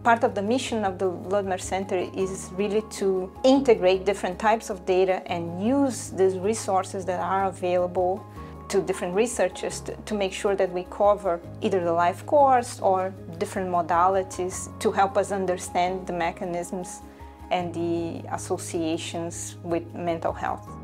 Part of the mission of the Ludmer Center is really to integrate different types of data and use these resources that are available to different researchers to make sure that we cover either the life course or different modalities to help us understand the mechanisms and the associations with mental health.